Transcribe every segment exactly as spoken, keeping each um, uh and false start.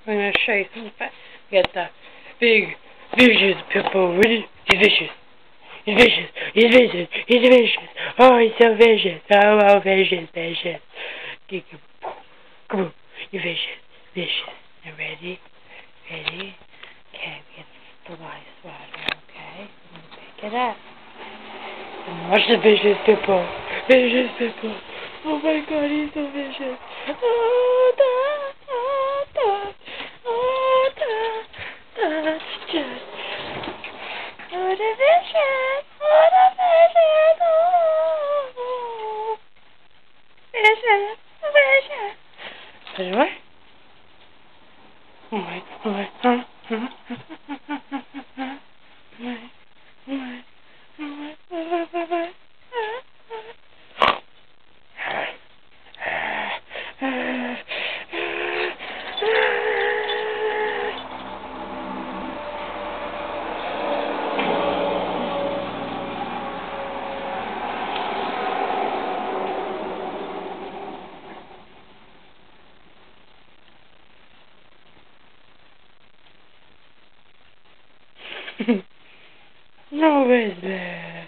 I'm going to show you some facts. We got the big, vicious people. Ready? He's vicious. He's vicious. He's vicious. He's vicious. Oh, he's so vicious. Oh, oh, vicious, vicious. Come on. You're vicious. Vicious. You ready? Ready? Okay, we get the light sweater, okay? I'm going to pick it up. And watch the vicious people. Vicious people. Oh my god, he's so vicious. Oh, da, oh, da, oh, da, da, just. What a vicious. What a vicious. Oh, vicious. Vicious. Put it away. Oh my, oh my, huh, huh, huh, huh, huh, huh, huh, oh my, oh my, oh my, oh my, oh my. No, where's there?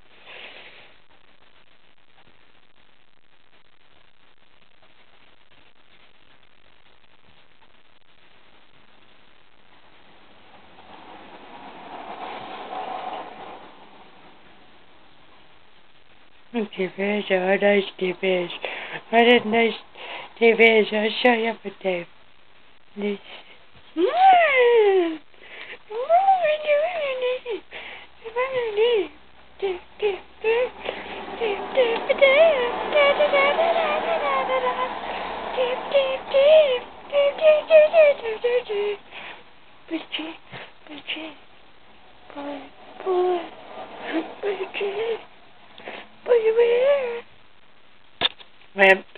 Okay, fish, oh, nice fish. What a nice fish. I'll show you for Dave. This. Bitchy, bitchy, boy, boy, bitchy, boy, where?